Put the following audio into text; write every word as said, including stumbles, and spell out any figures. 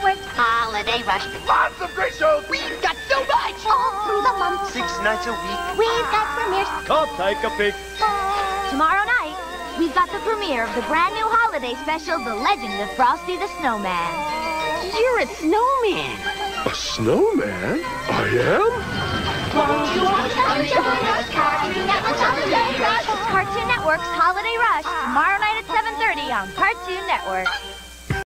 Network Holiday Rush. Lots of great shows. We've got so much. All through the month. Six nights a week. We've got premieres. Come take a peek. Tomorrow night, we've got the premiere of the brand new holiday special, The Legend of Frosty the Snowman. You're a snowman. A snowman? I am? Won't you want to come join us? Cartoon Network's Holiday Rush. Cartoon Network's Holiday Rush. Tomorrow night at seven thirty on Cartoon Network.